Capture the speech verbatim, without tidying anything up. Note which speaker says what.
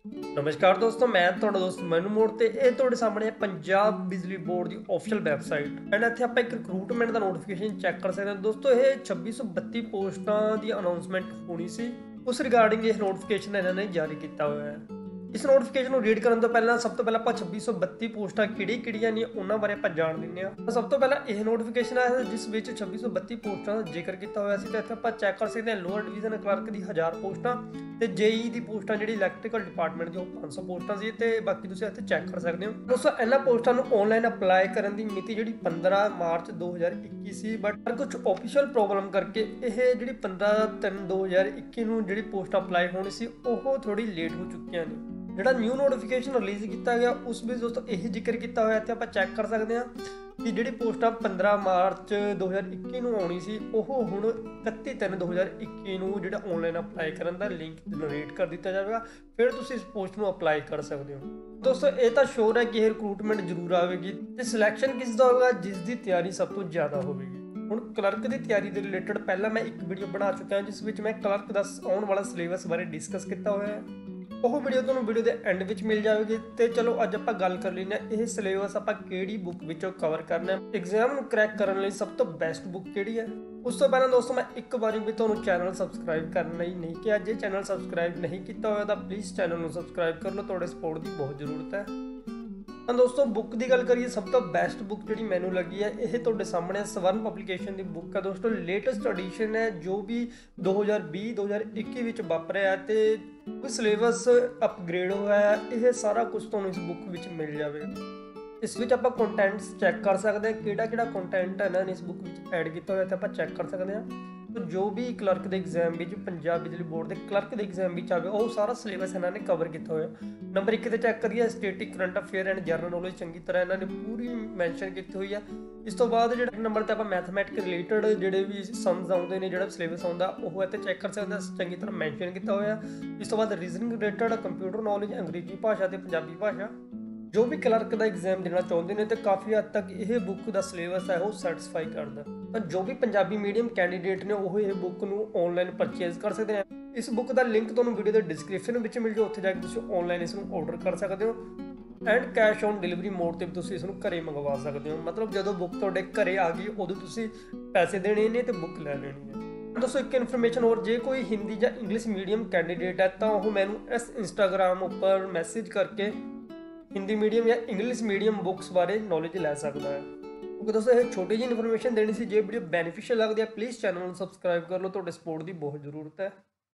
Speaker 1: नमस्कार दोस्तों, मैं ਤੁਹਾਡਾ ਦੋਸਤ ਮੈਨੂੰ ਮੋੜ ਤੇ ਇਹ ਤੁਹਾਡੇ ਸਾਹਮਣੇ ਪੰਜਾਬ ਬਿਜਲੀ ਬੋਰਡ ਦੀ ਆਫੀਸ਼ੀਅਲ ਵੈਬਸਾਈਟ ਐਂਡ ਇੱਥੇ ਆਪਾਂ ਇੱਕ ਰਿਕਰੂਟਮੈਂਟ ਦਾ ਨੋਟੀਫਿਕੇਸ਼ਨ ਚੈੱਕ ਕਰ ਸਕਦੇ ਹਾਂ। ਦੋਸਤੋ ਇਹ ਛੱਬੀ ਸੌ ਬੱਤੀ ਪੋਸਟਾਂ ਦੀ ਅਨਾਉਂਸਮੈਂਟ ਹੋਣੀ ਸੀ, ਉਸ ਰਿਗਾਰਡਿੰਗ ਇਹ ਨੋਟੀਫਿਕੇਸ਼ਨ ਇਹਨਾਂ ਨੇ ਜਾਰੀ ਕੀਤਾ ਹੋਇਆ ਹੈ। ਇਸ ਨੋਟੀਫਿਕੇਸ਼ਨ ਨੂੰ ਰੀਡ ਕਰਨ ਤੋਂ ਪਹਿਲਾਂ ਸਭ ਤੋਂ ਪਹਿਲਾਂ ਆਪਾਂ ਛੱਬੀ ਸੌ ਬੱਤੀ ਪੋਸਟਾਂ ਕਿਹੜੀ ਕਿਹੜੀਆਂ ਨੇ ਉਹਨਾਂ ਬਾਰੇ ਆਪਾਂ ਜਾਣ ਲੈਂਦੇ ਹਾਂ। ਸਭ ਤੋਂ ਪਹਿਲਾਂ ਇਹ ਨੋਟੀਫਿਕੇਸ਼ਨ ਆਇਆ ਜਿਸ ਵਿੱਚ ਛੱਬੀ ਸੌ ਬੱਤੀ ਪੋਸਟਾਂ ਦਾ ਜ਼ਿਕਰ ਕੀਤਾ ਹੋਇਆ ਸੀ ਤੇ ਇੱਥੇ ਆਪਾਂ ਚੈੱਕ ਕਰ ਸਕਦੇ ਹਾਂ ਲੋਅਰ ਡਿਵੀਜ਼ਨ ਕਲਰਕ ਦੀ ਹਜ਼ਾਰ ਪੋਸਟਾਂ ਤੇ ਜੇਈ ਦੀ ਪੋਸਟਾਂ ਜਿਹੜੀ ਇਲੈਕਟ੍ਰੀਕਲ ਡਿਪਾਰਟਮੈਂਟ ਦੀ ਉਹ ਪੰਜ ਸੌ ਪੋਸਟਾਂ ਸੀ ਤੇ ਬਾਕੀ ਤੁਸੀਂ ਇੱਥੇ ਚੈੱਕ ਕਰ ਸਕਦੇ ਹੋ। ਦੋਸਤੋ ਇਹਨਾਂ ਪੋਸਟਾਂ ਨੂੰ ਆਨਲਾਈਨ ਅਪਲਾਈ ਕਰਨ ਦੀ ਮਿਤੀ ਜਿਹੜੀ ਪੰਦਰਾਂ ਮਾਰਚ ਦੋ ਹਜ਼ਾਰ ਇੱਕੀ ਸੀ, ਬਟ ਕੁਝ ਆਫੀਸ਼ੀਅਲ ਪ੍ਰੋਬਲਮ ਕਰਕੇ ਇਹ ਜਿਹੜੀ ਪੰਦਰਾਂ ਤਿੰਨ ਦੋ ਹਜ਼ਾਰ ਇੱਕੀ ਨੂੰ ਜਿਹੜੀ ਪੋਸਟ ਅਪਲਾਈ ਹੋਣੀ ਸੀ ਉਹ ਥੋੜੀ ਲੇਟ ਹੋ ਚੁੱਕੀਆਂ ਨੇ। ਜਿਹੜਾ ਨਿਊ ਨੋਟੀਫਿਕੇਸ਼ਨ ਰਿਲੀਜ਼ ਕੀਤਾ ਗਿਆ ਉਸ ਵਿੱਚ ਦੋਸਤੋ ਇਹ ਜ਼ਿਕਰ ਕੀਤਾ ਹੋਇਆ ਇੱਥੇ ਆਪਾਂ ਚੈੱਕ ਕਰ ਸਕਦੇ ਹਾਂ ਕਿ ਜਿਹੜੀ ਪੋਸਟਾਂ ਪੰਦਰਾਂ ਮਾਰਚ ਦੋ ਹਜ਼ਾਰ ਇੱਕੀ ਨੂੰ ਆਉਣੀ ਸੀ ਉਹ ਹੁਣ ਇਕੱਤੀ ਤਿੰਨ ਦੋ ਹਜ਼ਾਰ ਇੱਕੀ ਨੂੰ ਜਿਹੜਾ ਆਨਲਾਈਨ ਅਪਲਾਈ ਕਰਨ ਦਾ ਲਿੰਕ ਜਨਰੇਟ ਕਰ ਦਿੱਤਾ ਜਾਵੇਗਾ, ਫਿਰ ਤੁਸੀਂ ਇਸ ਪੋਸਟ ਨੂੰ ਅਪਲਾਈ ਕਰ ਸਕਦੇ ਹੋ। ਦੋਸਤੋ ਇਹ ਤਾਂ ਸ਼ੋਰ ਹੈ ਕਿ ਇਹ ਰਿਕਰੂਟਮੈਂਟ ਜ਼ਰੂਰ ਆਵੇਗੀ ਤੇ ਸਿਲੈਕਸ਼ਨ ਕਿਸ ਦਾ ਹੋਵੇਗਾ, ਜਿਸ ਦੀ ਤਿਆਰੀ ਸਭ ਤੋਂ ਜ਼ਿਆਦਾ ਹੋਵੇਗੀ। ਹੁਣ ਕਲਰਕ ਦੀ ਤਿਆਰੀ ਦੇ ਰਿਲੇਟਡ ਪਹਿਲਾਂ ਮੈਂ ਇੱਕ ਵੀਡੀਓ ਬਣਾ ਚੁੱਕਿਆ ਜਿਸ ਵਿੱਚ ਮੈਂ ਕਲਰਕ ਦਾ ਆਉਣ ਵਾਲਾ ਸਿਲੇਬਸ ਬਾਰੇ ਡਿਸਕਸ ਕੀਤਾ ਹੋਇਆ ਹੈ, ਉਹ ਵੀਡੀਓ ਤੁਹਾਨੂੰ ਵੀਡੀਓ ਦੇ ਐਂਡ ਵਿੱਚ ਮਿਲ ਜਾਵੇਗੀ। ਤੇ ਚਲੋ ਅੱਜ ਆਪਾਂ ਗੱਲ ਕਰ ਲੈਂਦੇ ਹਾਂ ਇਹ ਸਿਲੇਬਸ ਆਪਾਂ ਕਿਹੜੀ ਬੁੱਕ ਵਿੱਚੋਂ ਕਵਰ ਕਰਨਾ ਹੈ, ਐਗਜ਼ਾਮ ਨੂੰ ਕਰੈਕ ਕਰਨ ਲਈ ਸਭ ਤੋਂ ਬੈਸਟ ਬੁੱਕ ਕਿਹੜੀ ਹੈ। ਉਸ ਤੋਂ ਪਹਿਲਾਂ ਦੋਸਤੋ ਮੈਂ ਇੱਕ ਵਾਰੀ ਵੀ ਤੁਹਾਨੂੰ ਚੈਨਲ ਸਬਸਕ੍ਰਾਈਬ ਕਰਨ ਲਈ ਨਹੀਂ ਕਿਹਾ, ਜੇ ਚੈਨਲ ਸਬਸਕ੍ਰਾਈਬ ਨਹੀਂ ਕੀਤਾ ਹੋਇਆ ਤਾਂ ਪਲੀਜ਼ ਚੈਨਲ ਨੂੰ ਸਬਸਕ੍ਰਾਈਬ ਕਰ ਲਓ, ਤੁਹਾਡੇ ਸਪੋਰਟ ਦੀ ਬਹੁਤ ਜ਼ਰੂਰਤ ਹੈ। ਤਾਂ ਦੋਸਤੋ ਬੁੱਕ ਦੀ ਗੱਲ ਕਰੀਏ, ਸਭ ਤੋਂ ਬੈਸਟ ਬੁੱਕ ਜਿਹੜੀ ਮੈਨੂੰ ਲੱਗੀ ਹੈ ਇਹ ਤੁਹਾਡੇ ਸਾਹਮਣੇ ਸਵਰਨ ਪਬਲੀਕੇਸ਼ਨ ਦੀ ਬੁੱਕ ਹੈ। ਦੋਸਤੋ ਲੇਟੈਸਟ ਐਡੀਸ਼ਨ ਹੈ ਜੋ ਵੀ ਦੋ ਹਜ਼ਾਰ ਵੀਹ ਦੋ ਹਜ਼ਾਰ ਇੱਕੀ ਵਿੱਚ ਵਾਪਰਿਆ ਤੇ ਕੋਈ ਸਿਲੇਬਸ ਅਪਗ੍ਰੇਡ ਹੋਇਆ ਹੈ, ਇਹ ਸਾਰਾ ਕੁਝ ਤੁਹਾਨੂੰ ਇਸ ਬੁੱਕ ਵਿੱਚ ਮਿਲ ਜਾਵੇਗਾ। ਇਸ ਵਿੱਚ ਆਪਾਂ ਕੰਟੈਂਟਸ ਚੈੱਕ ਕਰ ਸਕਦੇ ਹਾਂ, ਕਿਹੜਾ ਕਿਹੜਾ ਕੰਟੈਂਟ ਇਹਨਾਂ ਨੇ ਇਸ ਬੁੱਕ ਵਿੱਚ ਐਡ ਕੀਤਾ ਹੋਇਆ ਤੇ ਆਪਾਂ ਚੈੱਕ ਕਰ ਸਕਦੇ ਹਾਂ। ਜੋ ਵੀ ਕਲਰਕ ਦੇ ਐਗਜ਼ਾਮ ਵਿੱਚ ਪੰਜਾਬ ਬਿਜਲੀ ਬੋਰਡ ਦੇ ਕਲਰਕ ਦੇ ਐਗਜ਼ਾਮ ਵਿੱਚ ਆਵੇ ਉਹ ਸਾਰਾ ਸਿਲੇਬਸ ਇਹਨਾਂ ਨੇ ਕਵਰ ਕੀਤਾ ਹੋਇਆ। ਨੰਬਰ ਇੱਕ ਤੇ ਚੈੱਕ ਕਰੀਏ static current affair and general knowledge, ਚੰਗੀ ਤਰ੍ਹਾਂ ਇਹਨਾਂ ਨੇ ਪੂਰੀ ਮੈਂਸ਼ਨ ਕੀਤੀ ਹੋਈ ਆ। ਇਸ ਤੋਂ ਬਾਅਦ ਜਿਹੜਾ ਨੰਬਰ ਤੇ ਆਪਾਂ ਮੈਥਮੈਟਿਕ ਰਿਲੇਟਡ ਜਿਹੜੇ ਵੀ ਸਮਸ ਆਉਂਦੇ ਨੇ, ਜਿਹੜਾ ਸਿਲੇਬਸ ਆਉਂਦਾ ਉਹ ਇੱਥੇ ਚੈੱਕ ਕਰ ਸਕਦੇ ਹਾਂ, ਚੰਗੀ ਤਰ੍ਹਾਂ ਮੈਂਸ਼ਨ ਕੀਤਾ ਹੋਇਆ। ਇਸ ਤੋਂ ਬਾਅਦ ਰੀਜ਼ਨਿੰਗ ਰਿਲੇਟਡ, ਕੰਪਿਊਟਰ ਨੌਲੇਜ, ਅੰਗਰੇਜ਼ੀ ਭਾਸ਼ਾ ਤੇ ਪੰਜਾਬੀ ਭਾਸ਼ਾ। ਜੋ ਵੀ ਕਲਰਕ ਦਾ ਐਗਜ਼ਾਮ ਦੇਣਾ ਚਾਹੁੰਦੇ ਨੇ ਤੇ ਕਾਫੀ ਹੱਦ ਤੱਕ ਇਹ ਬੁੱਕ ਦਾ ਸਿਲੇਬਸ ਹੈ ਉਹ ਸੈਟੀਸਫਾਈ ਕਰਦਾ। ਤਾਂ ਜੋ ਵੀ ਪੰਜਾਬੀ ਮੀਡੀਅਮ ਕੈਂਡੀਡੇਟ ਨੇ ਉਹ ਇਹ ਬੁੱਕ ਨੂੰ ਆਨਲਾਈਨ ਪਰਚੇਜ਼ ਕਰ ਸਕਦੇ ਨੇ। ਇਸ ਬੁੱਕ ਦਾ ਲਿੰਕ ਤੁਹਾਨੂੰ ਵੀਡੀਓ ਦੇ ਡਿਸਕ੍ਰਿਪਸ਼ਨ ਵਿੱਚ ਮਿਲ ਜਾਊ, ਉੱਥੇ ਜਾ ਕੇ ਤੁਸੀਂ ਆਨਲਾਈਨ ਇਸ ਨੂੰ ਆਰਡਰ ਕਰ ਸਕਦੇ ਹੋ and cash on delivery mode ਤੇ ਵੀ ਤੁਸੀਂ ਇਸ ਨੂੰ ਘਰੇ ਮੰਗਵਾ ਸਕਦੇ ਹੋ। ਮਤਲਬ ਜਦੋਂ ਬੁੱਕ ਤੁਹਾਡੇ ਘਰੇ ਆ ਗਈ ਉਦੋਂ ਤੁਸੀਂ ਪੈਸੇ ਦੇਣੇ ਨੇ ਤੇ ਬੁੱਕ ਲੈ ਲੈਣੀ ਹੈ। ਦੋਸਤੋ ਇੱਕ ਇਨਫੋਰਮੇਸ਼ਨ ਹੋਰ, ਜੇ ਕੋਈ ਹਿੰਦੀ ਜਾਂ ਇੰਗਲਿਸ਼ ਮੀਡੀਅਮ ਕੈਂਡੀਡੇਟ ਹੈ ਤਾਂ ਉਹ ਮੈਨੂੰ ਇਸ ਇੰਸਟਾਗ੍ਰਾਮ ਉੱਪਰ ਮੈਸੇਜ ਕਰਕੇ ਹਿੰਦੀ ਮੀਡੀਅਮ ਜਾਂ ਇੰਗਲਿਸ਼ ਮੀਡੀਅਮ ਬੁੱਕਸ ਬਾਰੇ ਨੌਲੇਜ ਲੈ ਸਕਦਾ ਹੈ। ਕਿਉਂਕਿ ਦੋਸਤੋ ਇਹ ਛੋਟੀ ਜਿਹੀ ਇਨਫੋਰਮੇਸ਼ਨ ਦੇਣੀ ਸੀ। ਜੇ ਵੀਡੀਓ ਬੈਨੀਫੀਸ਼ੀਅਲ ਲੱਗਦੀ ਹੈ ਪਲੀਜ਼ ਚੈਨਲ ਨੂੰ ਸਬਸਕ੍ਰਾਈਬ ਕਰ ਲਓ, ਤੁਹਾਡੇ ਸਪੋਰਟ ਦੀ ਬਹੁਤ ਜ਼ਰੂਰਤ ਹੈ।